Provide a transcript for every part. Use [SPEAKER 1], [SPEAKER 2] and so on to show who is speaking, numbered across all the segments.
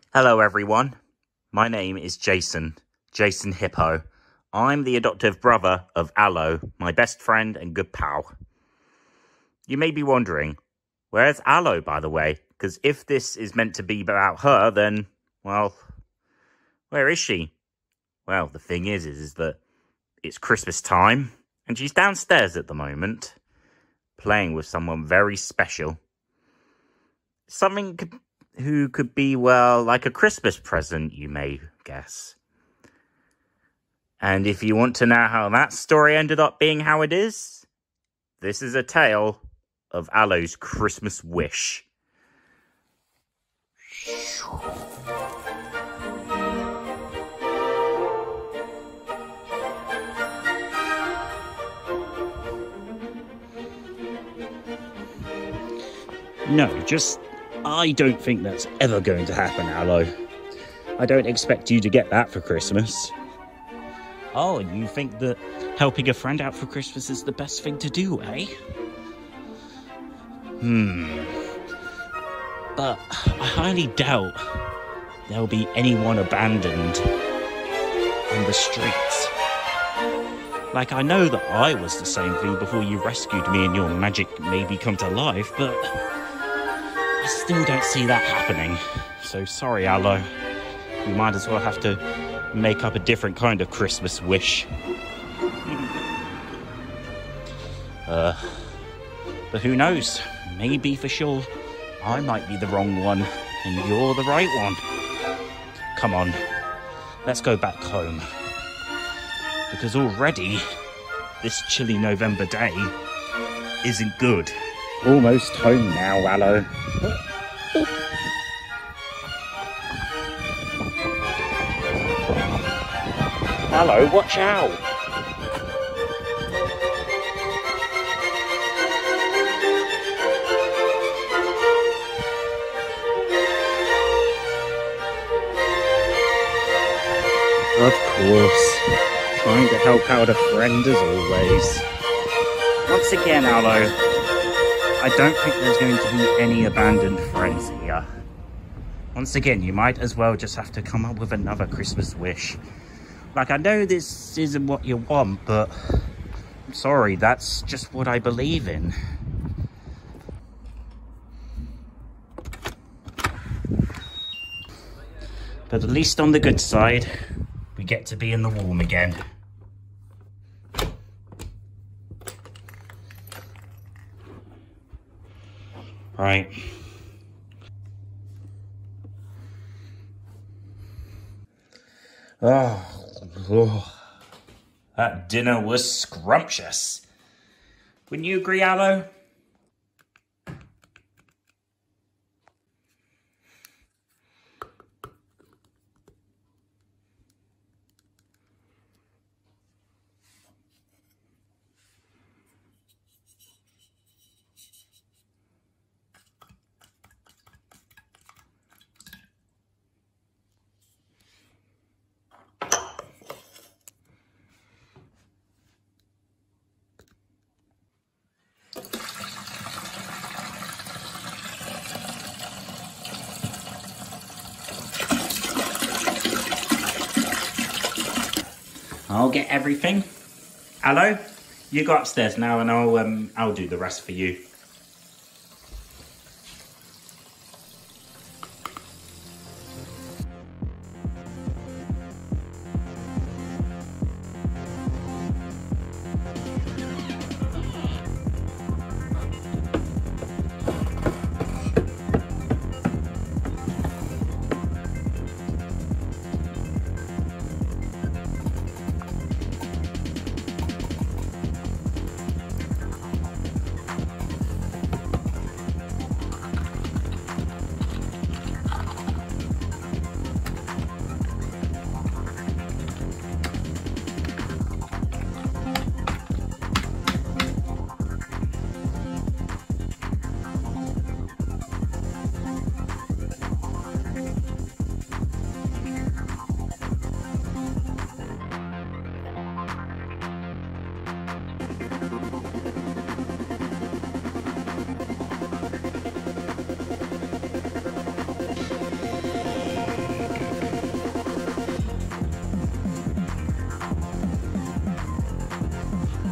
[SPEAKER 1] Hello everyone, my name is Jason Hippo. I'm the adoptive brother of ALO, my best friend and good pal. You may be wondering, where's ALO, by the way? Because if this is meant to be about her, then, well, where is she? Well, the thing is that it's Christmas time, and she's downstairs at the moment, playing with someone very special. Who could be, well, like a Christmas present, you may guess. And if you want to know how that story ended up being how it is, this is a tale of ALO's Christmas wish.
[SPEAKER 2] No, I don't think that's ever going to happen, ALO. I don't expect you to get that for Christmas. Oh, and you think that helping a friend out for Christmas is the best thing to do, eh? But I highly doubt there'll be anyone abandoned on the streets. Like, I know that I was the same thing before you rescued me and your magic made me come to life, but I still don't see that happening. So sorry, ALO. You might as well have to make up a different kind of Christmas wish. But who knows? Maybe for sure I might be the wrong one and you're the right one. Come on, let's go back home. Because already this chilly November day isn't good. Almost home now, ALO. ALO, watch out! Of course, trying to help out a friend as always. Once again, ALO, I don't think there's going to be any abandoned friends here. Once again, you might as well just have to come up with another Christmas wish. Like, I know this isn't what you want, but I'm sorry, that's just what I believe in. But at least on the good side, we get to be in the warm again. Right. Oh, that dinner was scrumptious. Wouldn't you agree, ALO? I'll get everything. ALO, you go upstairs now and I'll do the rest for you.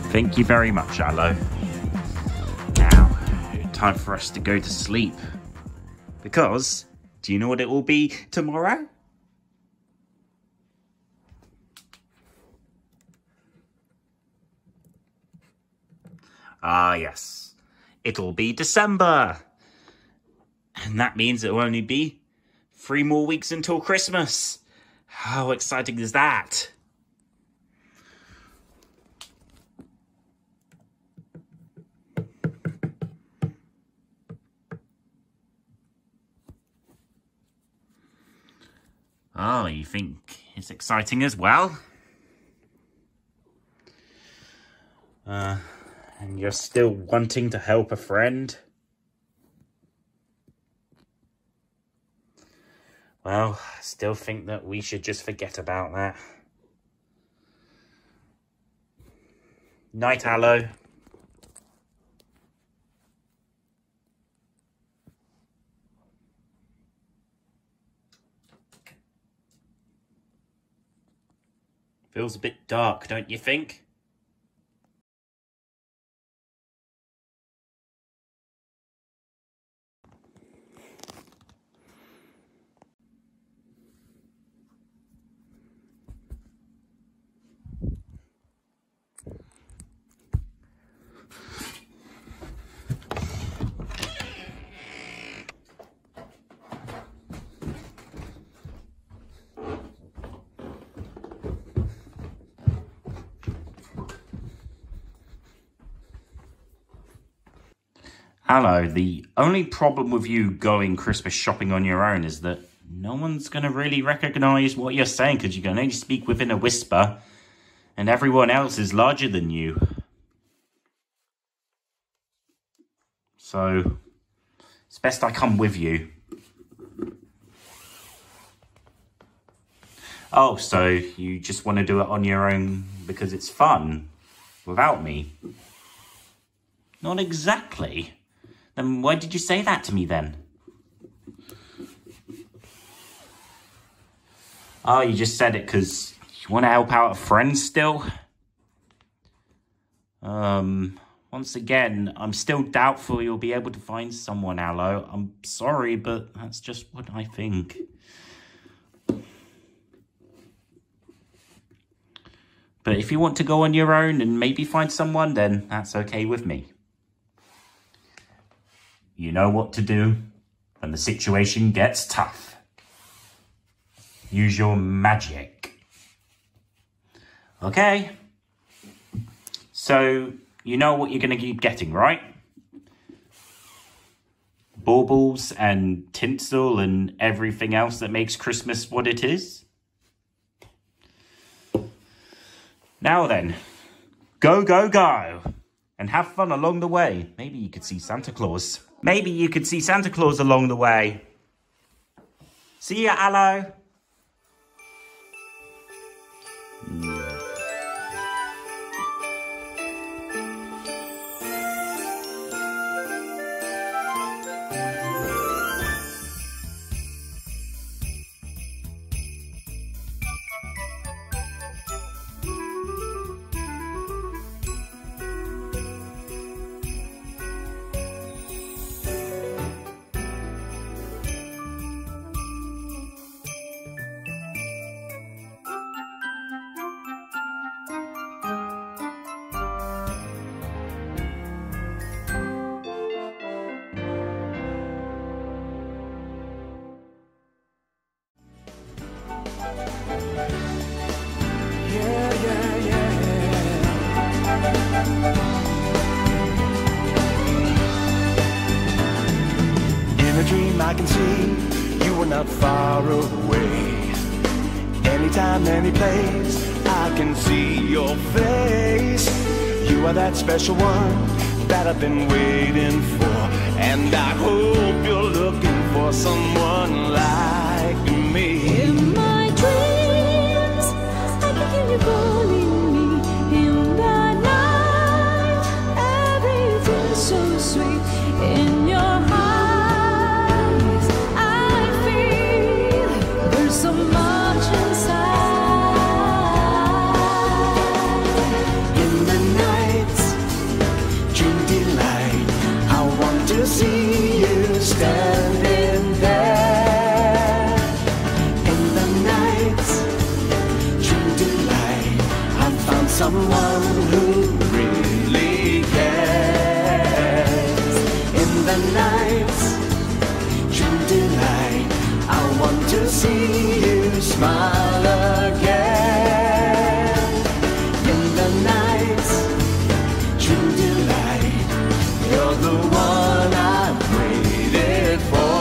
[SPEAKER 1] Thank you very much, ALO. Now, time for us to go to sleep. Because, do you know what it will be tomorrow? Ah, yes. It'll be December. And that means it'll only be 3 more weeks until Christmas. How exciting is that? Oh, you think it's exciting as well? And you're still wanting to help a friend? Well, I still think that we should just forget about that. Night, ALO. Feels a bit dark, don't you think? ALO, the only problem with you going Christmas shopping on your own is that no one's going to really recognise what you're saying because you can only speak within a whisper and everyone else is larger than you. So, it's best I come with you. Oh, so you just want to do it on your own because it's fun, without me? Not exactly. Then why did you say that to me then? Oh, you just said it because you want to help out a friend still? Once again, I'm still doubtful you'll be able to find someone, ALO. I'm sorry, but that's just what I think. But if you want to go on your own and maybe find someone, then that's okay with me. You know what to do when the situation gets tough. Use your magic. Okay. So, you know what you're going to keep getting, right? Baubles and tinsel and everything else that makes Christmas what it is? Now then, go, go, go. And have fun along the way. Maybe you could see Santa Claus. Maybe you could see Santa Claus along the way. See ya, ALO.
[SPEAKER 3] I can see you are not far away. Anytime, any place, I can see your face. You are that special one that I've been waiting for, and I hope you're looking for someone like me.
[SPEAKER 4] In my dreams, I can hear you calling me. In the night, everything's so sweet. In your eyes, I feel there's so much inside.
[SPEAKER 3] In the night, true delight. You're the one I've waited for.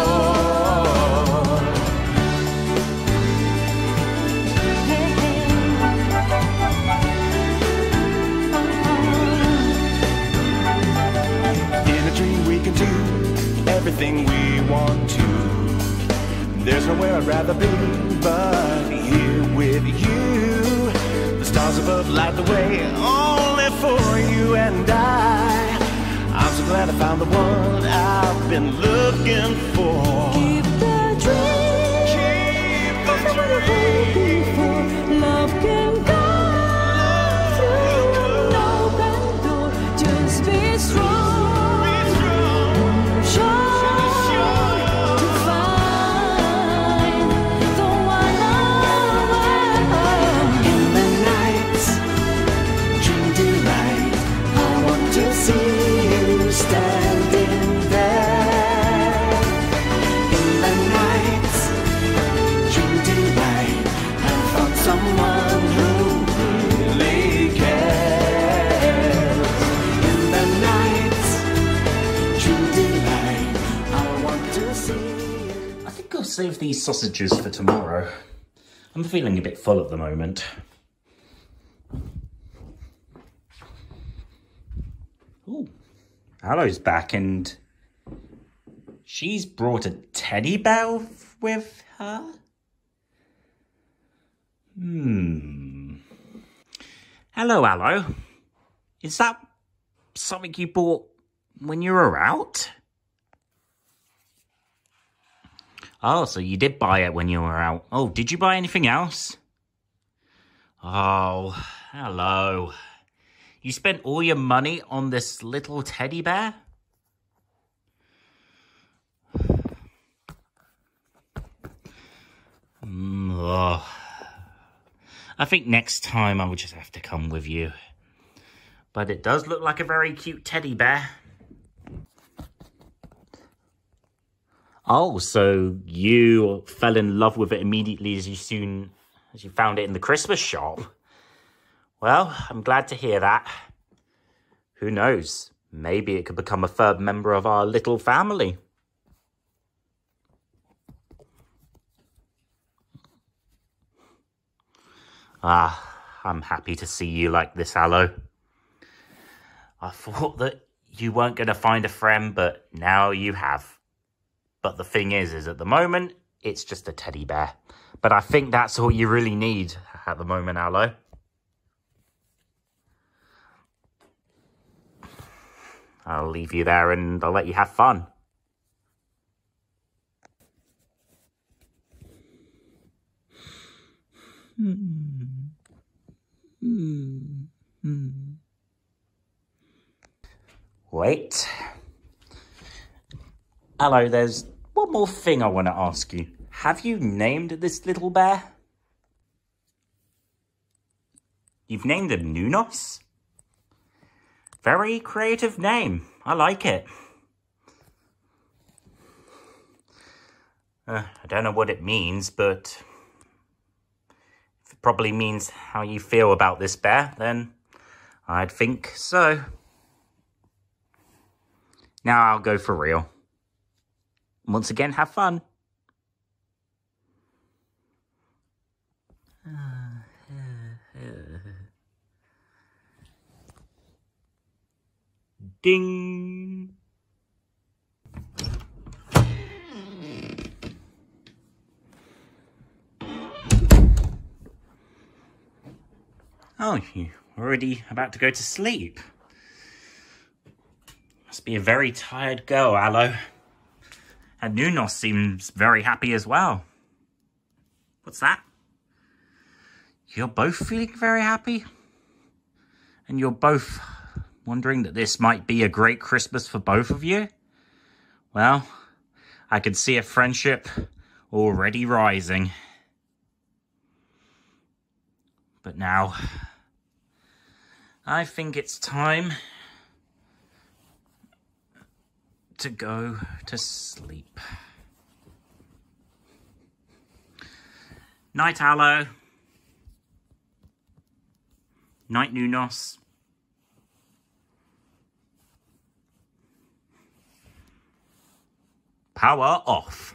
[SPEAKER 3] In a dream we can do everything we want to. There's nowhere I'd rather be but here with you. The stars above light the way only for you and I. I'm so glad I found the one I've been looking for.
[SPEAKER 4] Keep the dream.
[SPEAKER 3] Keep the
[SPEAKER 4] That's what I'm hoping for. Love can go through an open door. Just be strong. Sure to find the one I love.
[SPEAKER 3] In the night, dream delight. I want to see you standing there. In the night, dream delight. I found someone who really cares. In the night, dream delight. I want to see you.
[SPEAKER 2] I think I'll save these sausages for tomorrow. I'm feeling a bit full at the moment. Ooh, Alo's back and she's brought a teddy bear with her? Hello, Alo. Is that something you bought when you were out? Oh, so you did buy it when you were out. Oh, did you buy anything else? Oh, hello. You spent all your money on this little teddy bear? Oh. I think next time I will just have to come with you. But it does look like a very cute teddy bear. Oh, so you fell in love with it immediately as you found it in the Christmas shop? Well, I'm glad to hear that. Who knows? Maybe it could become a third member of our little family. I'm happy to see you like this, Alo. I thought that you weren't going to find a friend, but now you have. But the thing is at the moment, it's just a teddy bear. But I think that's all you really need at the moment, Alo. I'll leave you there and I'll let you have fun. Wait. Alo, there's one more thing I want to ask you. Have you named this little bear? You've named him Nounours? Very creative name. I like it. I don't know what it means, but if it probably means how you feel about this bear, then I'd think so. Now I'll go for real. Once again, have fun. Ding. Oh, you're already about to go to sleep. Must be a very tired girl, Alo. And Nounours seems very happy as well. What's that? You're both feeling very happy? And you're both wondering that this might be a great Christmas for both of you? Well, I can see a friendship already rising. But now, I think it's time to go to sleep. Night, Alo. Night, Nounours.
[SPEAKER 1] Power off.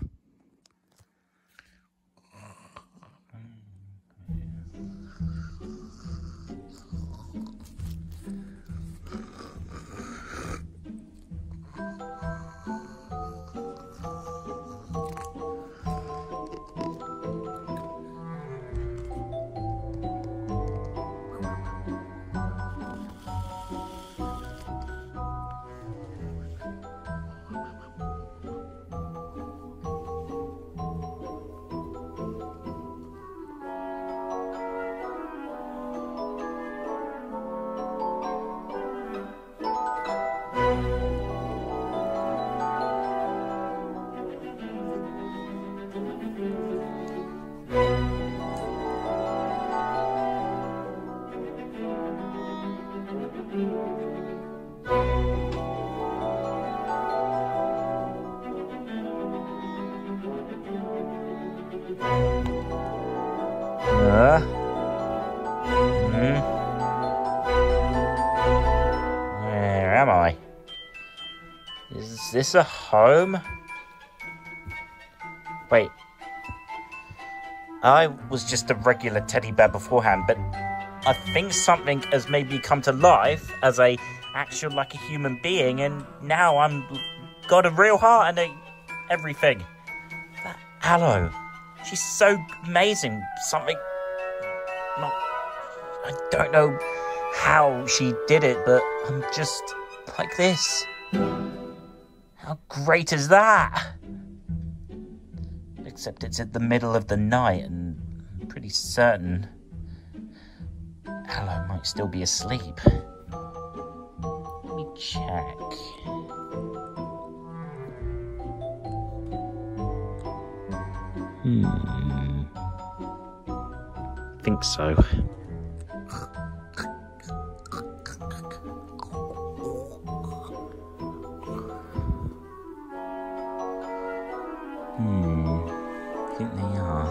[SPEAKER 2] Where am I? Is this a home? Wait. I was just a regular teddy bear beforehand, but I think something has made me come to life as a actual like a human being, and now I'm got a real heart and everything. That ALO, she's so amazing. Something not, I don't know how she did it, but I'm just like this. How great is that? Except it's at the middle of the night, and I'm pretty certain ALO might still be asleep. Let me check. Think so. I think they are.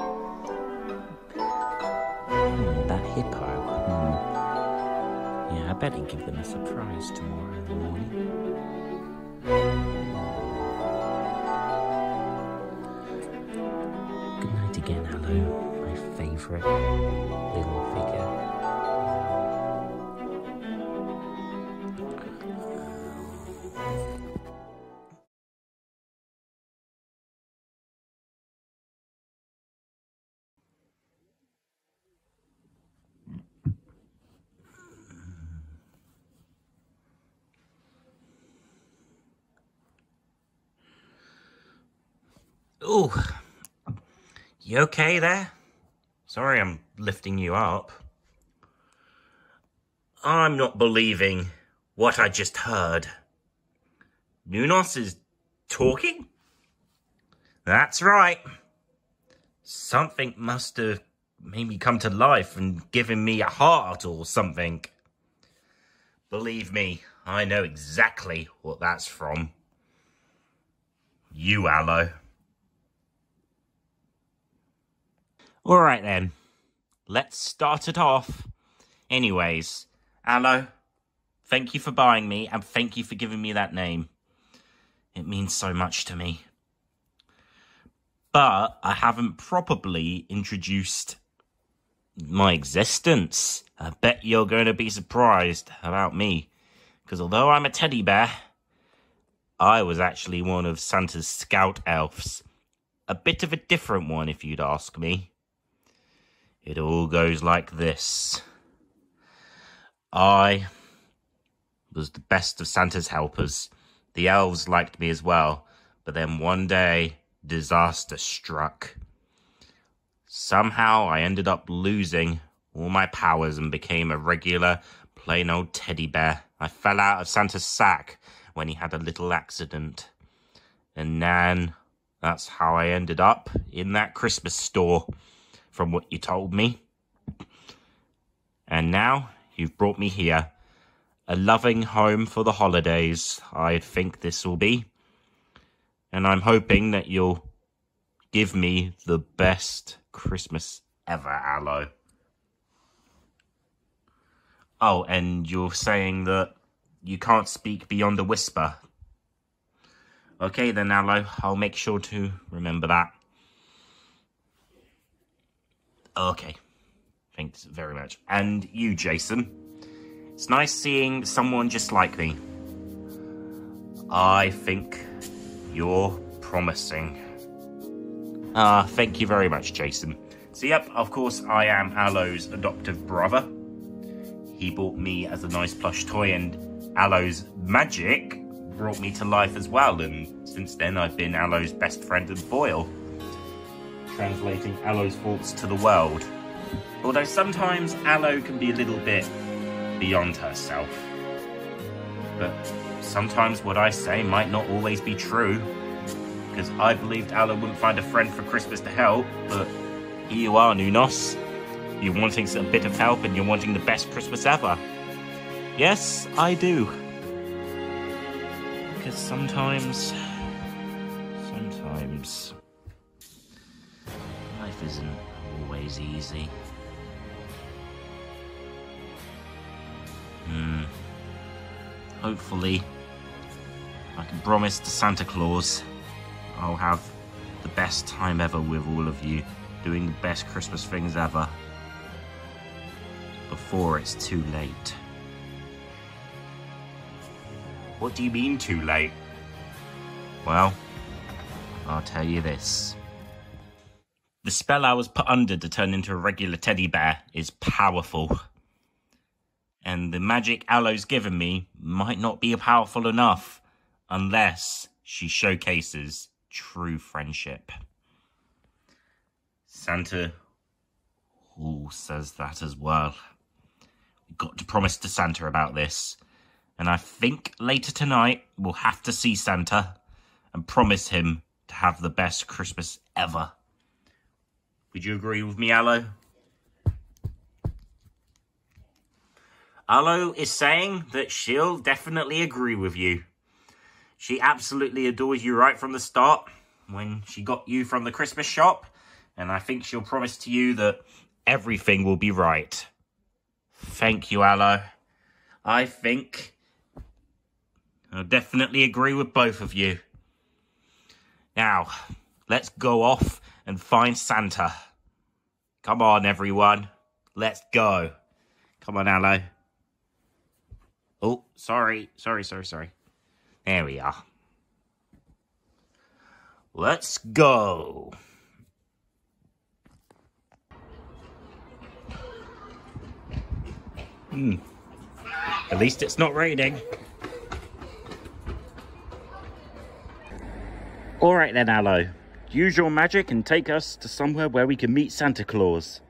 [SPEAKER 2] That hippo. Yeah, I better give them a surprise tomorrow in the morning. Good night again, ALO, my favourite little figure.
[SPEAKER 1] Ooh, you okay there? Sorry I'm lifting you up. I'm not believing what I just heard. Nounours is talking? That's right. Something must have made me come to life and given me a heart or something. Believe me, I know exactly what that's from. You, ALO. Alright then, let's start it off. Anyways, ALO, thank you for buying me and thank you for giving me that name. It means so much to me. But I haven't properly introduced my existence. I bet you're going to be surprised about me. Because although I'm a teddy bear, I was actually one of Santa's scout elves. A bit of a different one, if you'd ask me. It all goes like this. I was the best of Santa's helpers. The elves liked me as well. But then one day, disaster struck. Somehow I ended up losing all my powers and became a regular, plain old teddy bear. I fell out of Santa's sack when he had a little accident. And Nan, that's how I ended up in that Christmas store, from what you told me. And now you've brought me here. A loving home for the holidays, I think this will be. And I'm hoping that you'll give me the best Christmas ever, ALO. Oh, and you're saying that you can't speak beyond a whisper. Okay then, Aloe, I'll make sure to remember that. Okay, thanks very much. And you, Jason, it's nice seeing someone just like me. I think you're promising. Thank you very much, Jason. So yep, of course I am Aloe's adoptive brother. He bought me as a nice plush toy, and Aloe's magic brought me to life as well, and since then I've been Aloe's best friend and foil, translating Aloe's thoughts to the world. Although sometimes Aloe can be a little bit beyond herself. But sometimes what I say might not always be true, because I believed Aloe wouldn't find a friend for Christmas to help, but here you are, Nounours. You're wanting a bit of help and you're wanting the best Christmas ever. Yes, I do. Because sometimes life isn't always easy. Hopefully, I can promise to Santa Claus I'll have the best time ever with all of you, doing the best Christmas things ever, before it's too late. What do you mean too late? Well, I'll tell you this. The spell I was put under to turn into a regular teddy bear is powerful. And the magic Aloe's given me might not be powerful enough unless she showcases true friendship. Santa says that as well. We've got to promise to Santa about this. And I think later tonight we'll have to see Santa and promise him to have the best Christmas ever. Would you agree with me, Aloe? Aloe is saying that she'll definitely agree with you. She absolutely adores you right from the start when she got you from the Christmas shop. And I think she'll promise to you that everything will be right. Thank you, Aloe. I think I'll definitely agree with both of you. Now, let's go off and find Santa. Come on, everyone. Let's go. Come on, Aloe. Oh, sorry. There we are. Let's go. At least it's not raining. Alright then, Aloe. Use your magic and take us to somewhere where we can meet Santa Claus.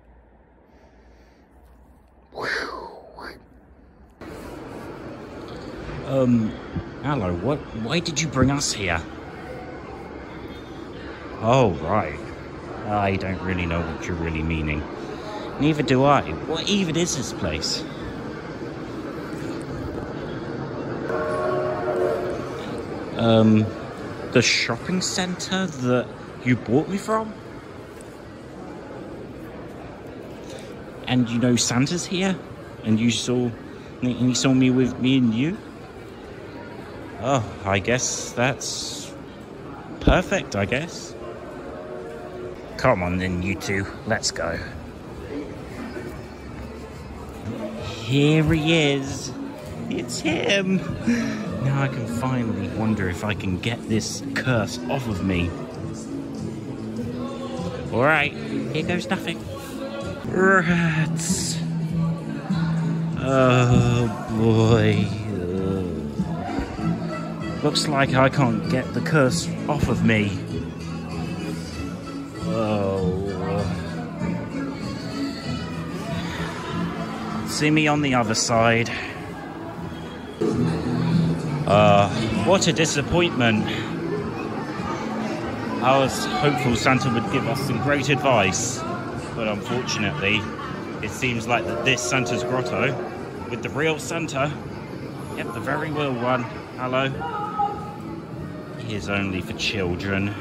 [SPEAKER 1] Aloe, why did you bring us here? Oh, right. I don't really know what you're really meaning. Neither do I. What even is this place? The shopping centre that you bought me from? And you know Santa's here? And you saw me with me and you? Oh, I guess that's perfect, I guess. Come on then, you two. Let's go. Here he is. It's him. Now I can finally wonder if I can get this curse off of me. Alright, here goes nothing. Rats. Oh boy. Looks like I can't get the curse off of me. Oh. See me on the other side. What a disappointment. I was hopeful Santa would give us some great advice, but unfortunately, it seems like that this Santa's grotto, with the real Santa, yep, the very real one, Aloe, is only for children.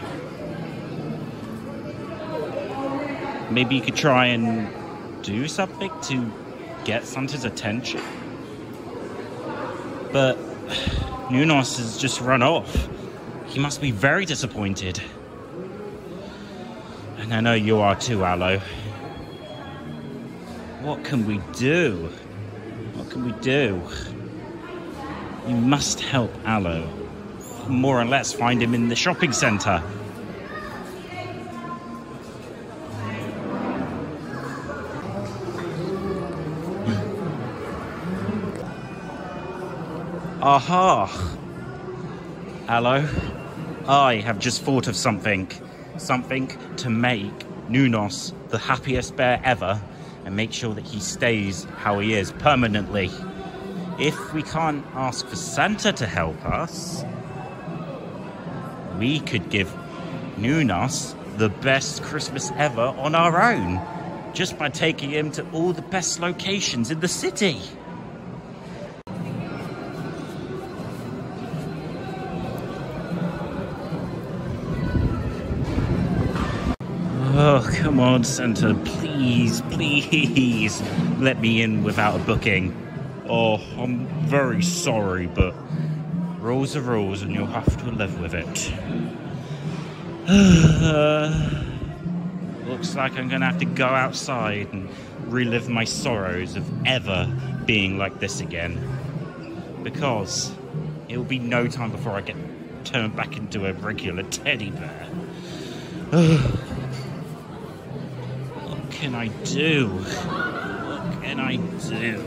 [SPEAKER 1] Maybe you could try and do something to get Santa's attention. But Nounours has just run off.
[SPEAKER 2] He must be very disappointed. And I know you are too, ALO. What can we do? What can we do? We must help ALO. More or less find him in the shopping centre. Aha! ALO, I have just thought of something. Something to make Nounours the happiest bear ever and make sure that he stays how he is permanently. If we can't ask for Santa to help us, we could give Nounours the best Christmas ever on our own, just by taking him to all the best locations in the city. Oh, come on, Santa, please, please, let me in without a booking. Oh, I'm very sorry, but rules are rules and you'll have to live with it. Looks like I'm gonna have to go outside and relive my sorrows of ever being like this again. Because it'll be no time before I get turned back into a regular teddy bear. What can I do? What can I do?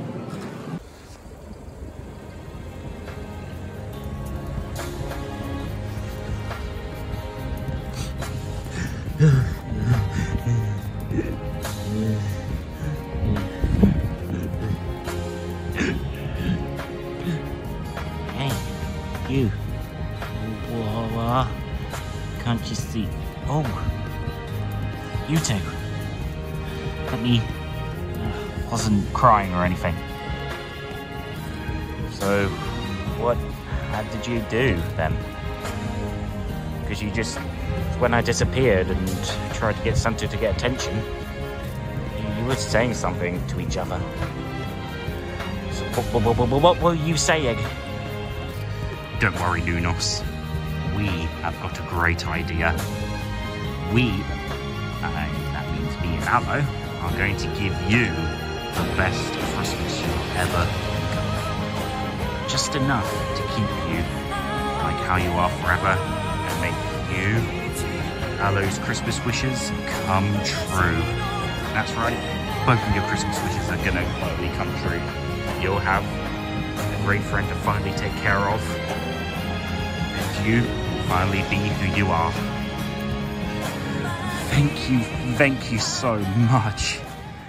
[SPEAKER 2] Hey, you. Whoa, can't you see? Oh, you two. Let me. Wasn't crying or anything. So, how did you do then? Because you just, when I disappeared and tried to get Santa to get attention, you were saying something to each other. So what were you saying?
[SPEAKER 1] Don't worry, Nounours. We have got a great idea. We, that means me and ALO, are going to give you the best Christmas you'll ever got. Just enough to keep you like how you are forever and make you, ALO's Christmas wishes, come true. That's right, both of your Christmas wishes are gonna finally come true. You'll have a great friend to finally take care of, and you will finally be who you are. Thank you so much.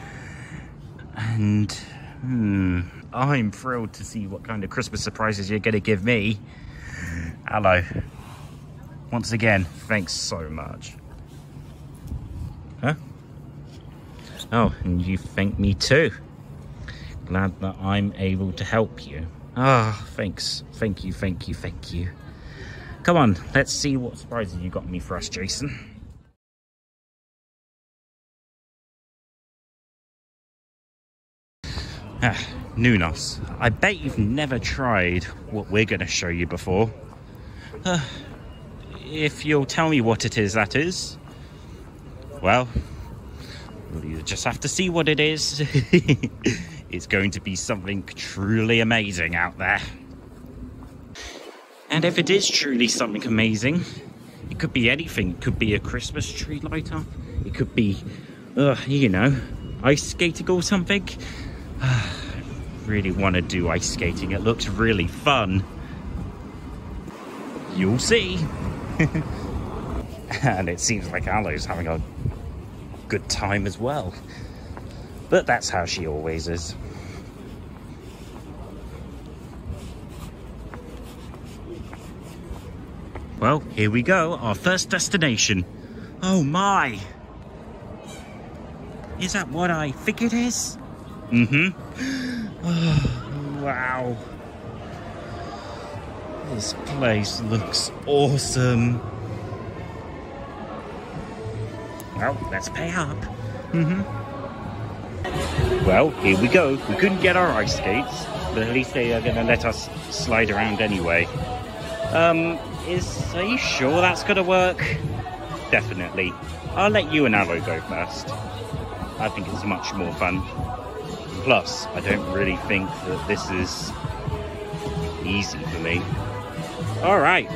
[SPEAKER 1] And I'm thrilled to see what kind of Christmas surprises you're gonna give me. ALO, once again, thanks so much. Huh? Oh, and you thank me too. Glad that I'm able to help you. Ah, thanks. Thank you. Come on, let's see what surprises you got me for us, Jason. Nounours, I bet you've never tried what we're going to show you before. If you'll tell me what it is, that is. Well, you just have to see what it is. It's going to be something truly amazing out there. And if it is truly something amazing, it could be anything. It could be a Christmas tree light up. It could be, you know, ice skating or something. I really want to do ice skating. It looks really fun. You'll see. And it seems like ALO's having a good time as well. But that's how she always is. Well, here we go, our first destination. Oh my! Is that what I think it is? Oh, wow. This place looks awesome. Well, let's pay up. Well, here we go. We couldn't get our ice skates, but at least they are going to let us slide around anyway.
[SPEAKER 2] Are you sure that's gonna work? Definitely. I'll let you and ALO go first. I think it's much more fun. Plus, I don't really think that this is easy for me. All right.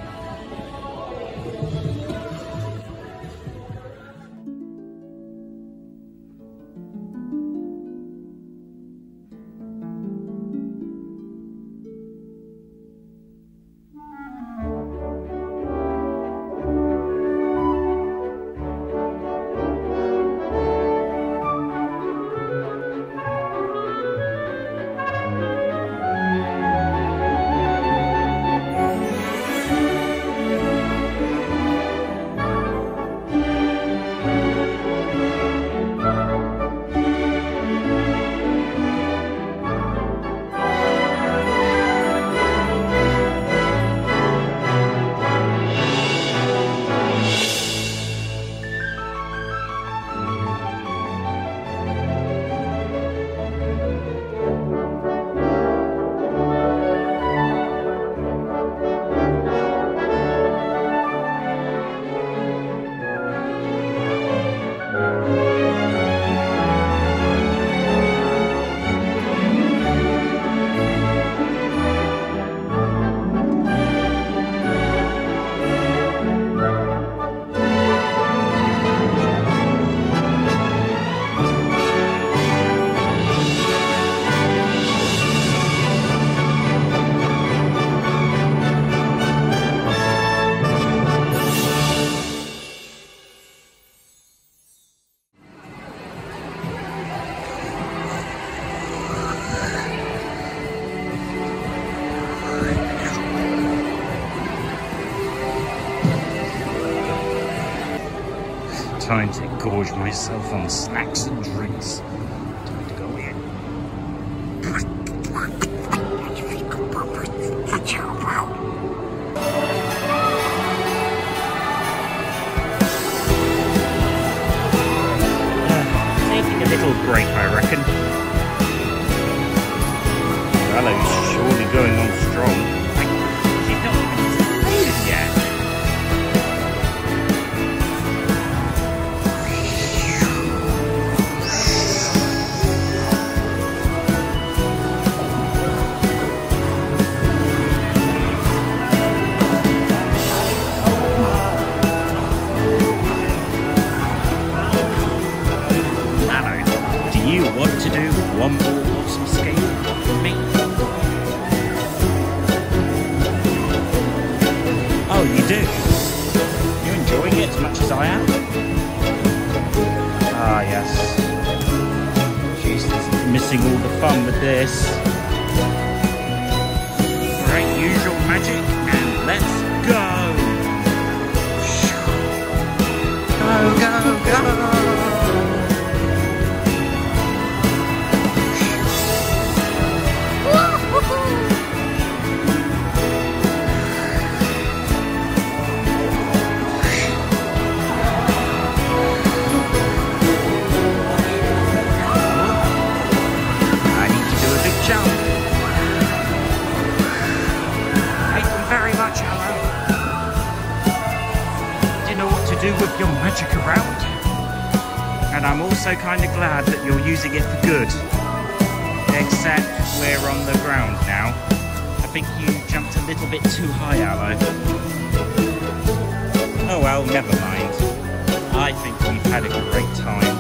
[SPEAKER 2] Time to gorge myself on snacks and drinks. Time to go in. Taking a little break, I reckon. ALO's surely going on strong. She's not even faded yet. One more awesome skate with me. Oh, you do? You enjoying it as much as I am? Ah, yes. Jesus, missing all the fun with this. Right, usual magic, and let's go! Go, go, go! With your magic around, and I'm also kind of glad that you're using it for good, except we're on the ground now. I think you jumped a little bit too high, ALO. Oh well, never mind. I think we've had a great time.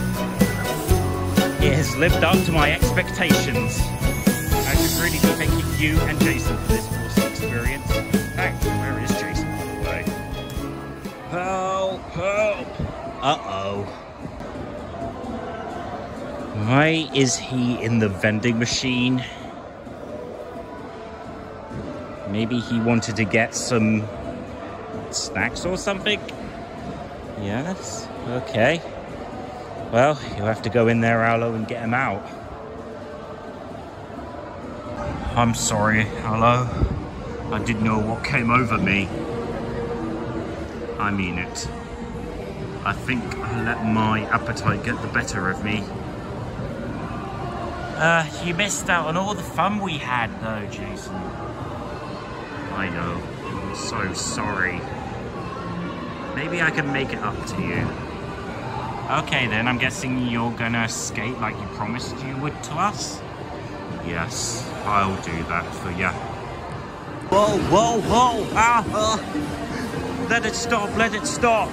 [SPEAKER 2] It has lived up to my expectations. I should really be thanking you and Jason for this awesome experience. Thanks. Where is Jason, by the way? Help! Help! Uh-oh. Why is he in the vending machine? Maybe he wanted to get some snacks or something? Yes? Okay. Well, you'll have to go in there, ALO, and get him out. I'm sorry, ALO. I didn't know what came over me. I mean it. I think I let my appetite get the better of me. You missed out on all the fun we had though, Jason. I know. I'm so sorry. Maybe I can make it up to you. Okay then, I'm guessing you're gonna escape like you promised you would to us? Yes, I'll do that for ya. Whoa, whoa, whoa! Let it stop, let it stop!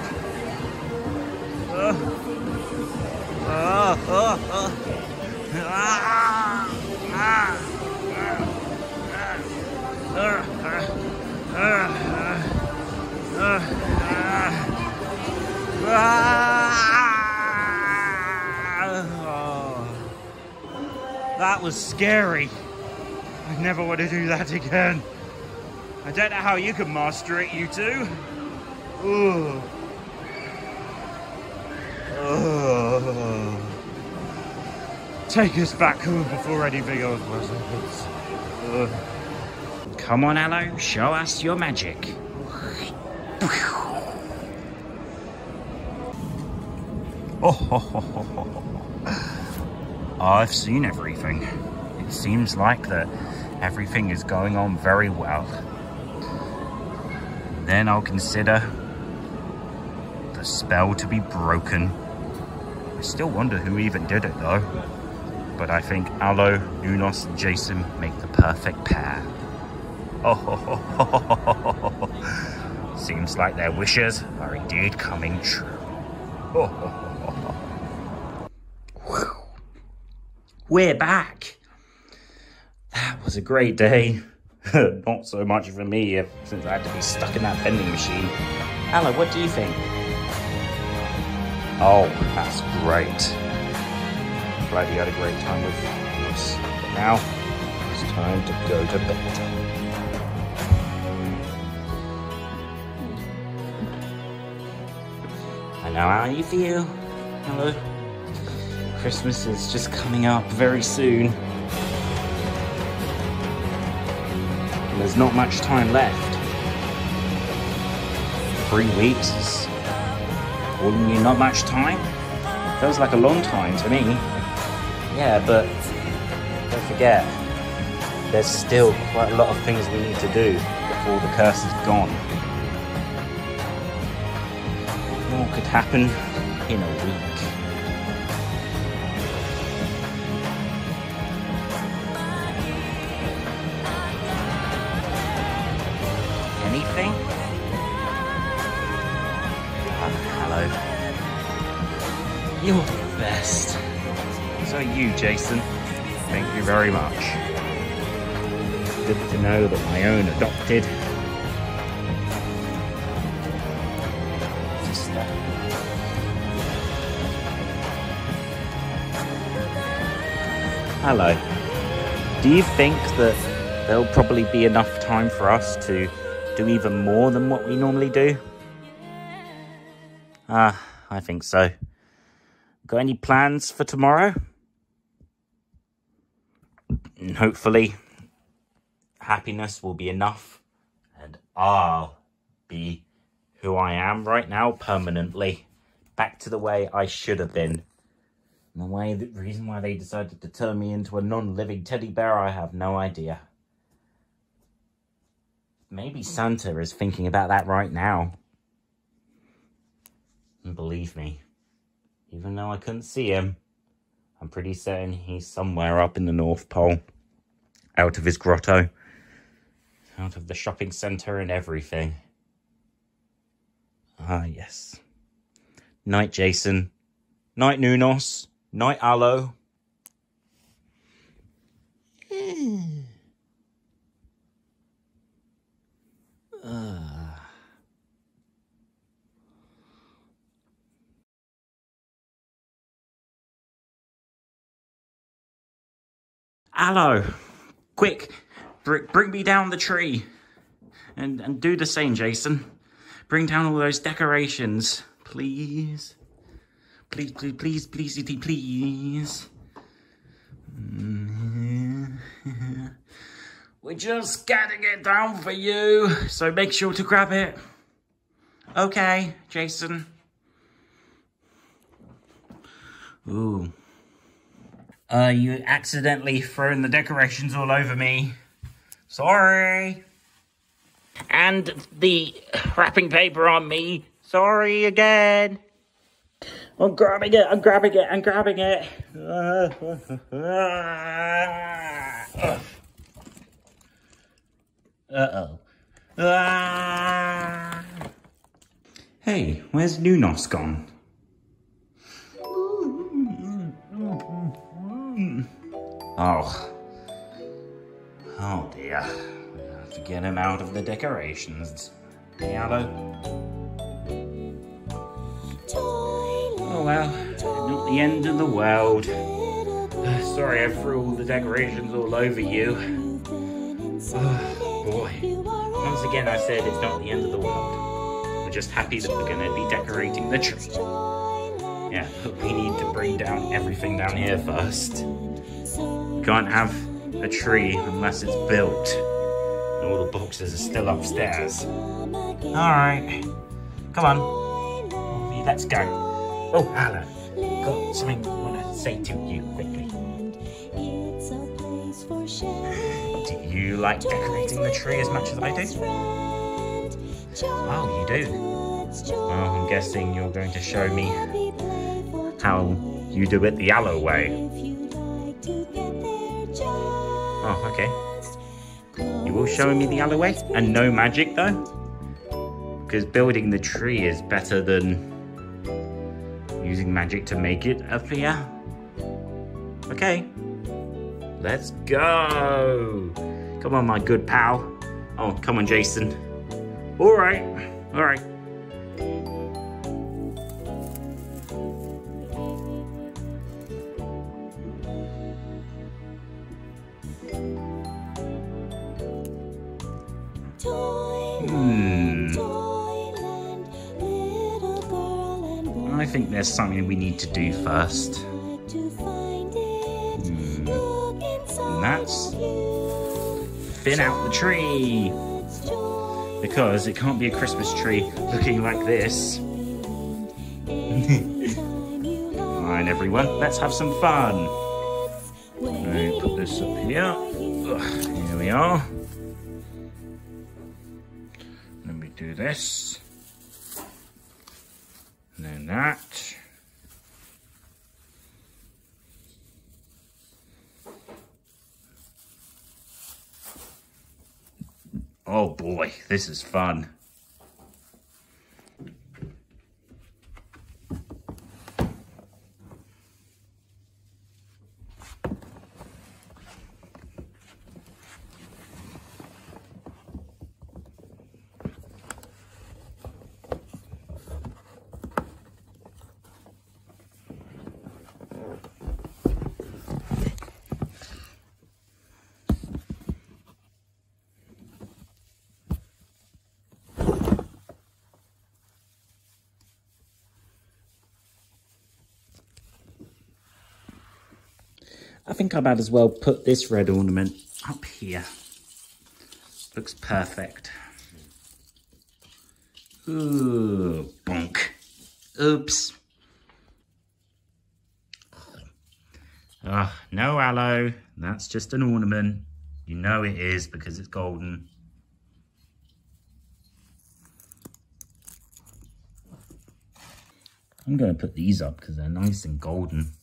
[SPEAKER 2] That was scary. I never want to do that again. I don't know how you can master it, you two. Ooh. Take us back home before anything else happens. Come on, ALO, show us your magic. I've seen everything. It seems like that everything is going on very well. Then I'll consider the spell to be broken. I still wonder who even did it though. But I think ALO, Nounours, and Jason make the perfect pair. Seems like their wishes are indeed coming true. We're back. That was a great day. Not so much for me, since I had to be stuck in that vending machine. ALO, what do you think? Oh, that's great. Glad you had a great time with us. But now, it's time to go to bed. I know how you feel. ALO. Christmas is just coming up very soon. And there's not much time left. 3 weeks is calling you not much time? Feels like a long time to me. Yeah, but don't forget, there's still quite a lot of things we need to do before the curse is gone. More could happen in a week. Anything? ALO. You're the best. So are you, Jason. Thank you very much. Good to know that my own adopted sister. ALO. Do you think that there'll probably be enough time for us to do even more than what we normally do? I think so. Got any plans for tomorrow? And hopefully, happiness will be enough, and I'll be who I am right now permanently. Back to the way I should have been. And the reason why they decided to turn me into a non-living teddy bear, I have no idea. Maybe Santa is thinking about that right now. And believe me, even though I couldn't see him, I'm pretty certain he's somewhere up in the North Pole. Out of his grotto. Out of the shopping centre and everything. Ah, yes. Night, Jason. Night, Nounours. Night, ALO. ALO, quick, bring me down the tree. And do the same, Jason. Bring down all those decorations, please. Please, please, please, please, please. We're just getting it down for you, so make sure to grab it. Okay, Jason. Ooh. You accidentally thrown the decorations all over me. Sorry.
[SPEAKER 1] And the wrapping paper on me. Sorry again. I'm grabbing it, I'm grabbing it, I'm grabbing it. Uh-oh. Hey, where's Nounours gone? Oh. Oh dear. We're gonna have to get him out of the decorations. Hey, ALO. Oh well, not the end of the world. Sorry I threw all the decorations all over you. Oh boy. Once again I said it's not the end of the world. We're just happy that we're going to be decorating the tree. Yeah, but we need to bring down everything down here first. We can't have a tree unless it's built. And all the boxes are still upstairs. Alright, come on. Let's go. Oh, ALO, got something I want to say to you quickly. Do you like decorating the tree as much as I do? Oh, you do? Well, I'm guessing you're going to show me how you do it the ALO way. Oh, okay. You will show me the ALO way? And no magic, though? Because building the tree is better than using magic to make it appear. Okay. Let's go. Come on, my good pal. Oh, come on, Jason. All right. All right. I think there's something we need to do first. And that's thin out the tree. Because it can't be a Christmas tree looking like this. Alright everyone, let's have some fun. Let me put this up here. Here we are. Let me do this. And then that. Oh boy, this is fun. I think I might as well put this red ornament up here. Looks perfect. Ooh, bonk. Oops. Oh, no, ALO. That's just an ornament. You know it is because it's golden. I'm going to put these up because they're nice and golden.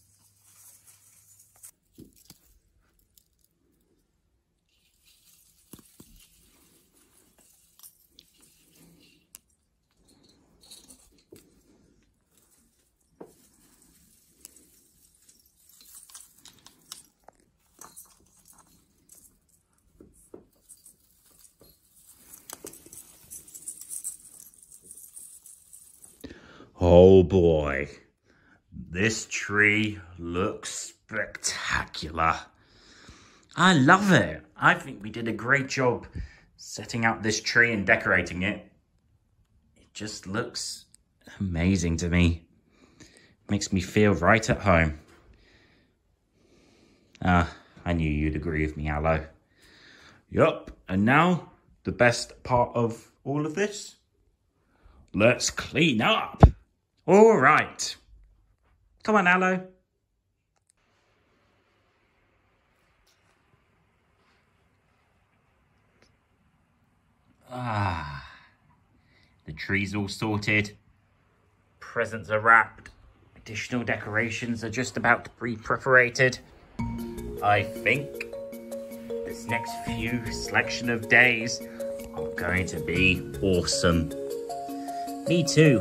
[SPEAKER 1] Oh boy, this tree looks spectacular. I love it. I think we did a great job setting out this tree and decorating it. It just looks amazing to me. Makes me feel right at home. I knew you'd agree with me, ALO. Yup, and now the best part of all of this. Let's clean up. All right. Come on, ALO. Ah. tree's all sorted. Presents are wrapped. Additional decorations are just about to be preparated. I think this next few selection of days are going to be awesome. Me too.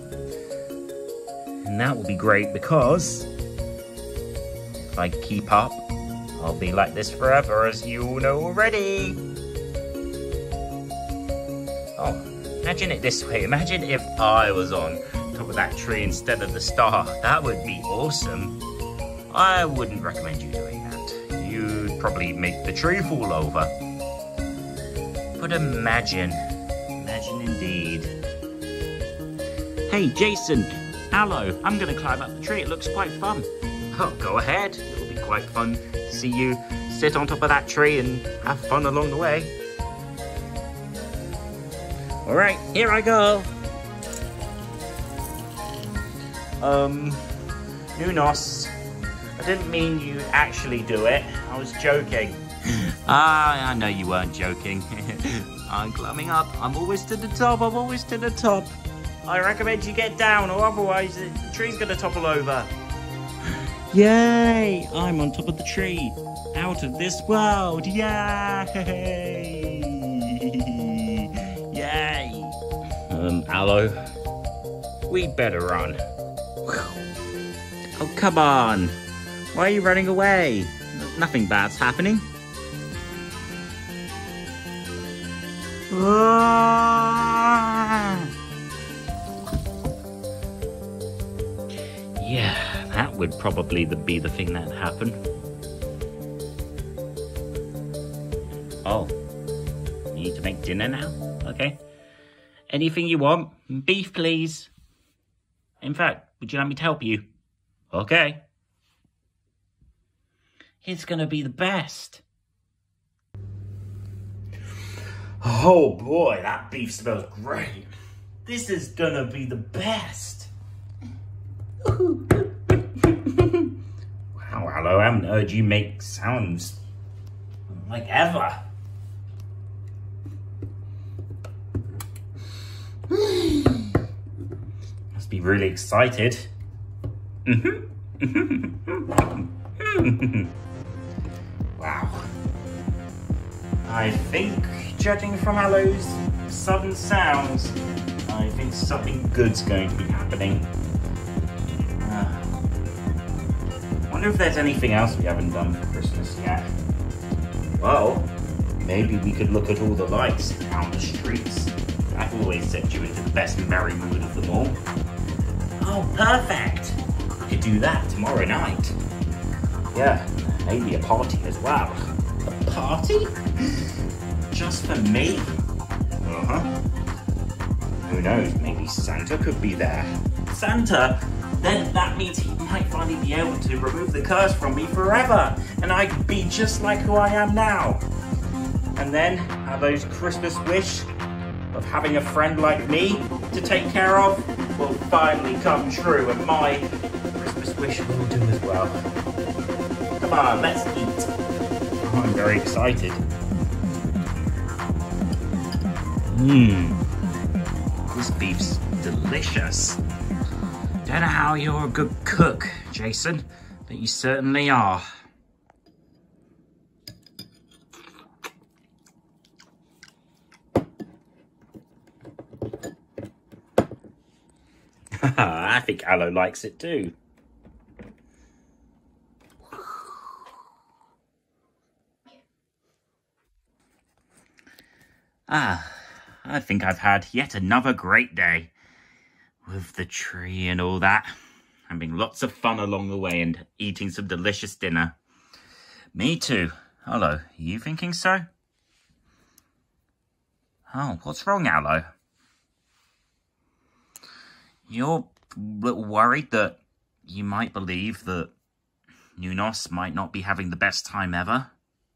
[SPEAKER 1] And that will be great because if I keep up, I'll be like this forever, as you all know already. Oh, imagine it this way. Imagine if I was on top of that tree instead of the star. That would be awesome. I wouldn't recommend you doing that. You'd probably make the tree fall over. But imagine indeed. Hey, Jason, ALO, I'm going to climb up the tree. It looks quite fun. Oh, go ahead. It'll be quite fun to see you sit on top of that tree and have fun along the way. All right, here I go. Nounours, I didn't mean you'd actually do it. I was joking. I know you weren't joking. I'm climbing up. I'm always to the top. I'm always to the top. I recommend you get down, or otherwise the tree's gonna topple over. Yay! I'm on top of the tree. Out of this world. Yay! Yay! ALO, we better run. Oh, come on. Why are you running away? Nothing bad's happening. Yeah, that would probably be the thing that happened. Oh, you need to make dinner now? Okay. Anything you want? Beef, please. In fact, would you like me to help you? Okay. It's gonna be the best. Oh boy, that beef smells great. This is gonna be the best. Wow, ALO, I haven't heard you make sounds like ever. Must be really excited. Wow. I think, judging from ALO's sudden sounds, I think something good's going to be happening. Wonder if there's anything else we haven't done for Christmas yet. Well, maybe we could look at all the lights down the streets. That always sets you into the best merry mood of them all. Oh, perfect! We could do that tomorrow night. Yeah, maybe a party as well. A party? Just for me? Uh-huh. Who knows, maybe Santa could be there. Santa? Then that means he might finally be able to remove the curse from me forever, and I could be just like who I am now. And then ALO's Christmas wish of having a friend like me to take care of will finally come true, and my Christmas wish will do as well. Come on, let's eat. Oh, I'm very excited. This beef's delicious. Don't know how you're a good cook, Jason, but you certainly are. I think ALO likes it too. I think I've had yet another great day with the tree and all that. Having lots of fun along the way and eating some delicious dinner. Me too. ALO, you thinking so? Oh, what's wrong, ALO? You're a little worried that you might believe that Nounours might not be having the best time ever?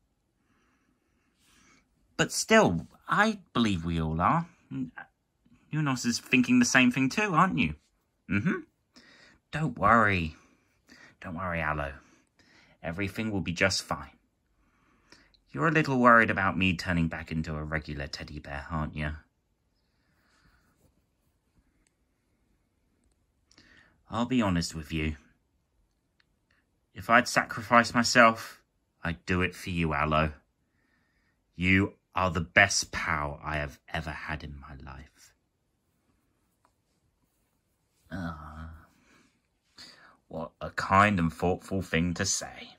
[SPEAKER 1] But still, I believe we all are. Nounours is thinking the same thing too, aren't you? Don't worry. Don't worry, ALO. Everything will be just fine. You're a little worried about me turning back into a regular teddy bear, aren't you? I'll be honest with you. If I'd sacrifice myself, I'd do it for you, ALO. You are the best pal I have ever had in my life. What a kind and thoughtful thing to say.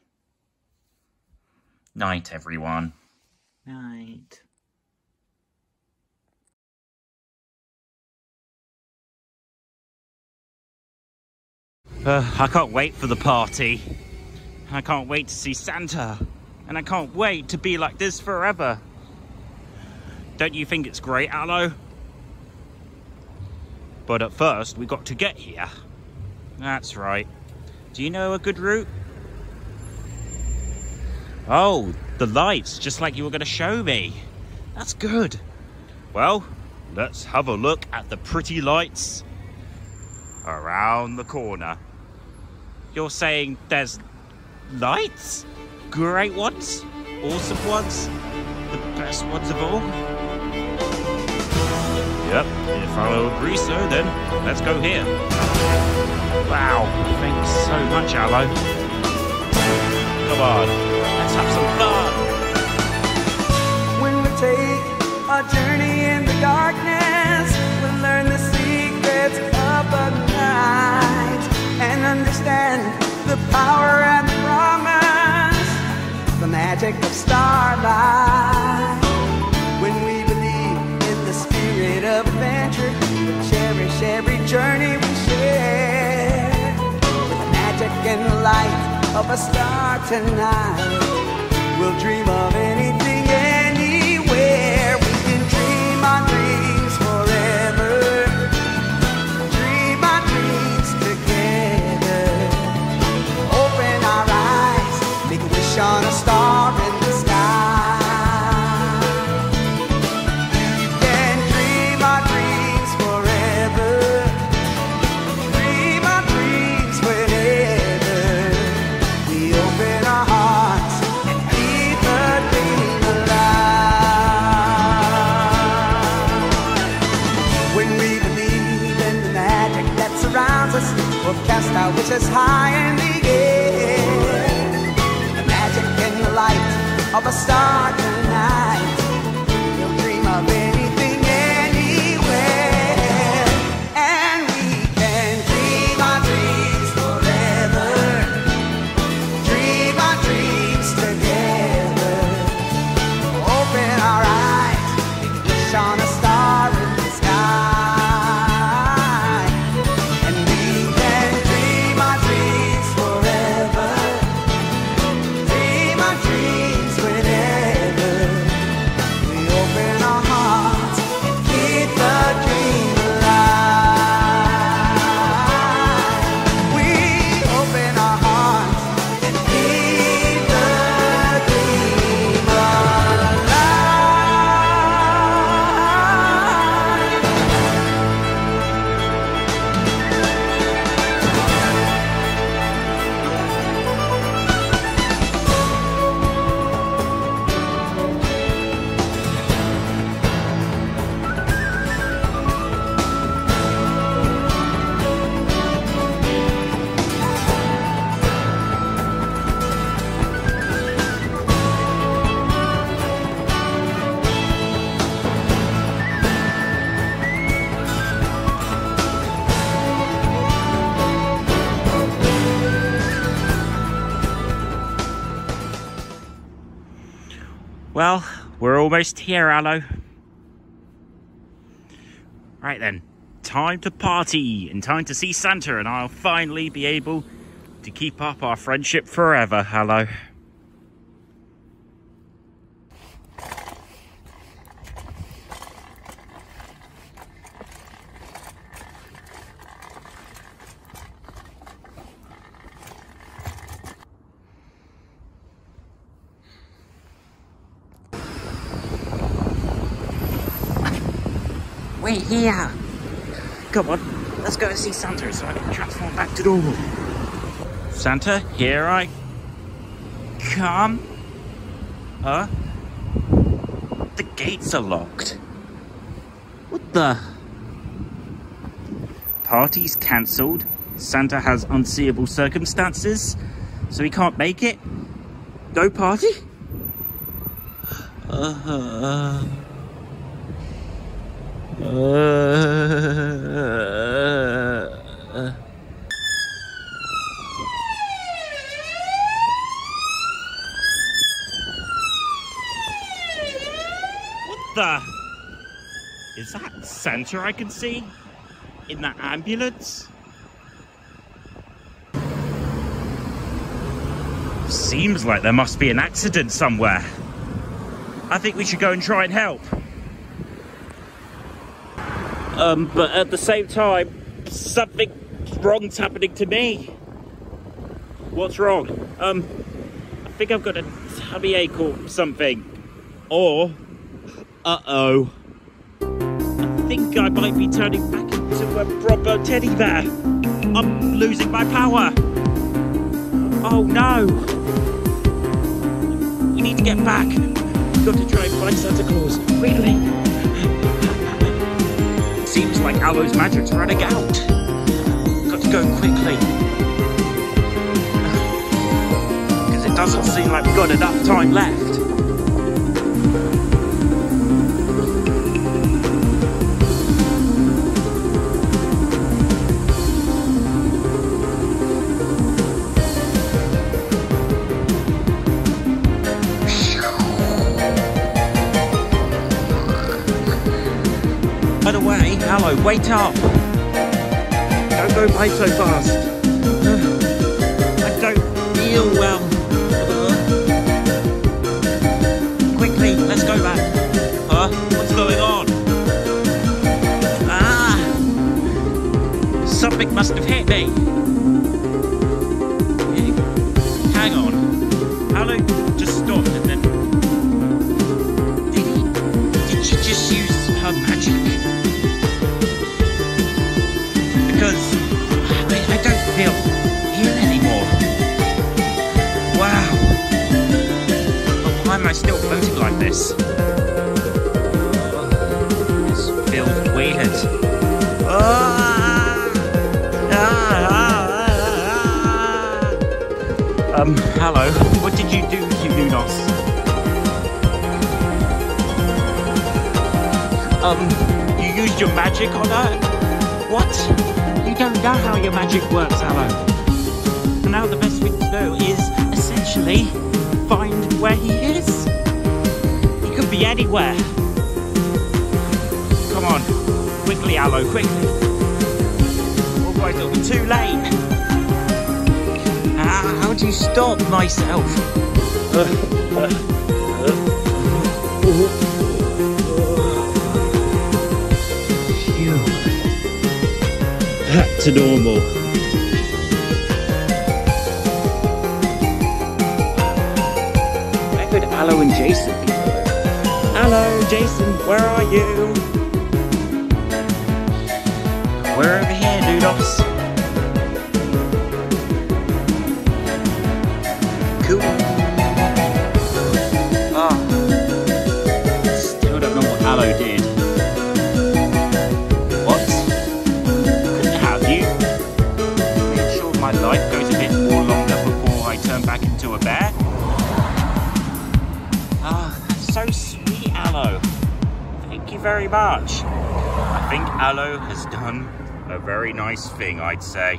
[SPEAKER 1] Night, everyone. Night. I can't wait for the party. I can't wait to see Santa. And I can't wait to be like this forever. Don't you think it's great, ALO? But at first, we got to get here. That's right. Do you know a good route? Oh, the lights, just like you were going to show me. That's good. Well, let's have a look at the pretty lights around the corner. You're saying there's lights? Great ones? Awesome ones? The best ones of all? Yep, if I agree so, then let's go here. Wow, thanks so much, ALO. Come on, let's have some fun.
[SPEAKER 5] When we take a journey in the darkness, we'll learn the secrets of the night and understand the power and the promise, the magic of starlight. When we believe in the spirit of adventure, we'll cherish every journey we share. With the magic and the light of a star tonight, we'll dream of anything, anywhere. We can dream our dreams forever, dream our dreams together. Open our eyes, make a wish on a star in the sky. We can dream our dreams forever, dream our dreams whenever we open our hearts and keep the dream alive. When we believe in the magic that surrounds us, we'll cast our wishes high in the air. The magic and the light of a star tonight, we'll dream of anything, anywhere. And we can dream our dreams forever, dream our dreams together. Open our eyes, make a wish on a star in the sky. And we can dream our dreams forever, dream our dreams whenever we open our hearts and keep the dream alive. We open our hearts and keep the dream alive.
[SPEAKER 1] Well, we're almost here, ALO. Right then, time to party and time to see Santa, and I'll finally be able to keep up our friendship forever, ALO. We're here. Come on, let's go and see Santa so I can transform back to normal. Santa, here I come. Huh? The gates are locked. What the? Party's cancelled.
[SPEAKER 2] Santa has unseeable circumstances, so he can't make it. No party? What the? Is that Santa I can see? In that ambulance? Seems like there must be an accident somewhere. I think we should go and try and help. But at the same time, something wrong's happening to me. What's wrong? I think I've got a tummy ache or something. Or, uh-oh. I think I might be turning back into a proper teddy bear. I'm losing my power. Oh no. We need to get back. We've got to try and find Santa Claus quickly. Seems like Alo's magic's running out. Got to go quickly. Because it doesn't seem like we've got enough time left. By the way, Alo, wait up! Don't go by so fast. I don't feel well. Quickly, let's go back. Huh? What's going on? Ah! Something must have hit me. Hang on. Alo just stopped and then... Did she just use her magic? Because I don't feel here anymore. Wow. But why am I still floating like this? This feels weird. Hello. What did you do, you Nounours? You used your magic on her? What? You don't know how your magic works, Alo. Now the best thing to do is, essentially, find where he is. He could be anywhere. Come on. Quickly, Alo, quickly. Otherwise it'll be too late. How do you stop myself? Phew. Back to normal. Where could Alo and Jason be? Alo, Jason, where are you? We're over here, Nounours. Cool. Ah. Still don't know what Alo did. What? Couldn't have you. Make sure my life goes a bit more longer before I turn back into a bear. Ah, that's so sweet, Alo. Thank you very much. I think Alo has done a very nice thing, I'd say.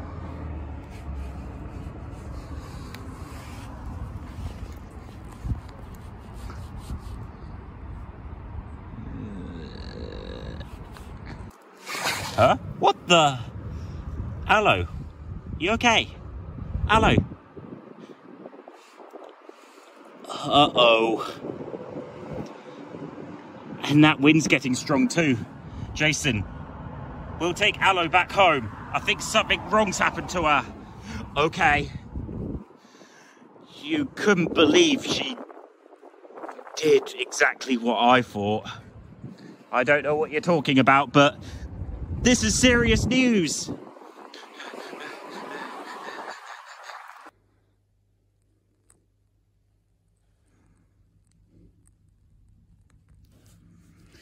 [SPEAKER 2] Huh? What the? Alo, you okay? Alo. Uh-oh. And that wind's getting strong too. Jason, we'll take Alo back home. I think something wrong's happened to her. Okay. You couldn't believe she did exactly what I thought. I don't know what you're talking about, but this is serious news.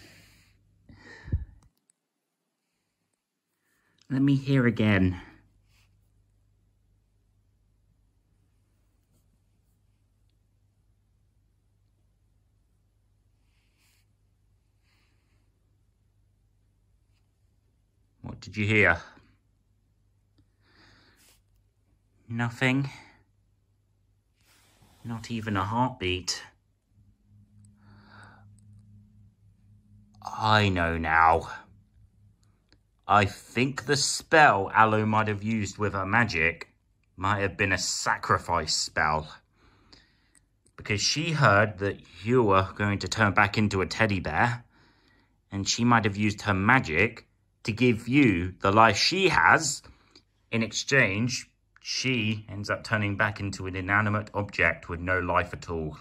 [SPEAKER 2] Let me hear again.
[SPEAKER 1] What did you hear? Nothing? Not even a heartbeat? I know now. I think the spell ALO might have used with her magic might have been a sacrifice spell. Because she heard that you were going to turn back into a teddy bear, and she might have used her magic to give you the life she has. In exchange, she ends up turning back into an inanimate object with no life at all.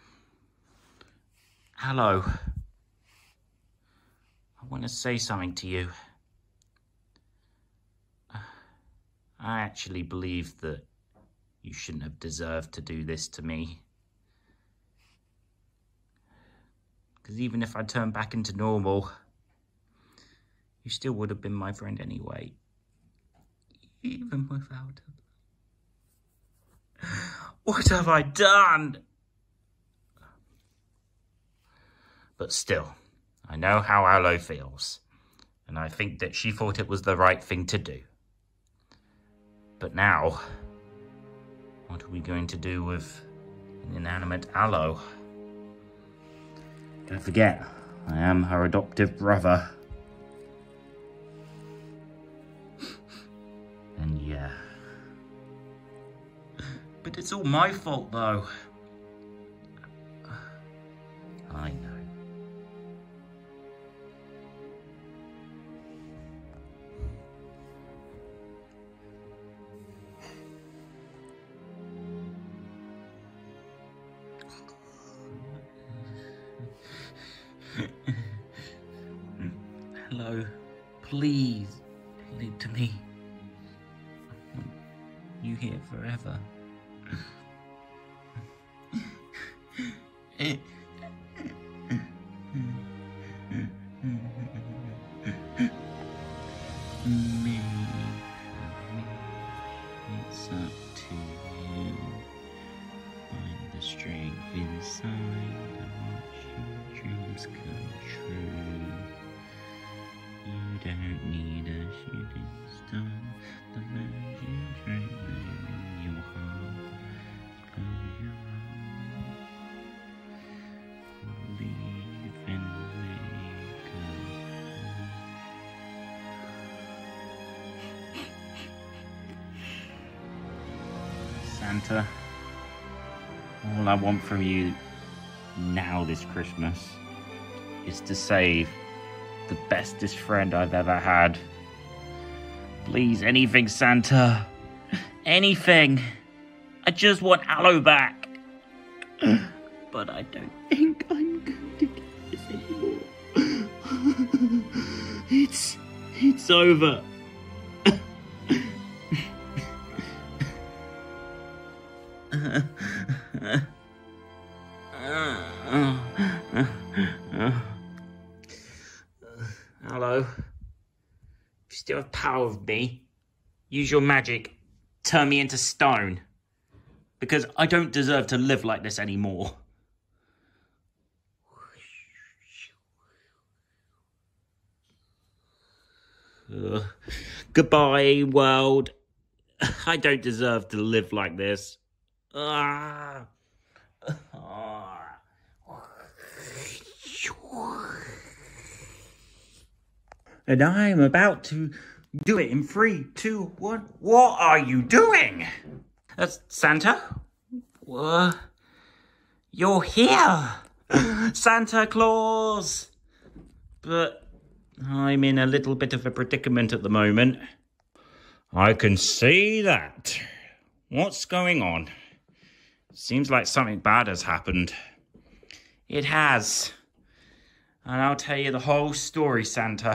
[SPEAKER 1] ALO, I want to say something to you. I actually believe that you shouldn't have deserved to do this to me. Because even if I turned back into normal, you still would have been my friend anyway. Even without her. What have I done? But still, I know how ALO feels. And I think that she thought it was the right thing to do. But now, what are we going to do with an inanimate ALO? Don't forget, I am her adoptive brother. And yeah. But it's all my fault, though. I know. ALO, please, leave to me. I want you here forever. Me, it's up to you. Find the strength inside and watch your dreams come true. You don't need a shooting star. The magic's right there in your heart. Close your eyes. Believe and wake up. Santa, all I want from you now this Christmas is to save the bestest friend I've ever had. Please, anything, Santa. Anything. I just want ALO back. But I don't think I'm going to get this anymore. It's over. ALO, if you still have power of me, use your magic, turn me into stone. Because I don't deserve to live like this anymore. Goodbye, world. I don't deserve to live like this. And I'm about to do it in 3, 2, 1. What are you doing? Santa? You're here. Santa Claus. But I'm in a little bit of a predicament at the moment. I can see that. What's going on? Seems like something bad has happened. It has. And I'll tell you the whole story, Santa.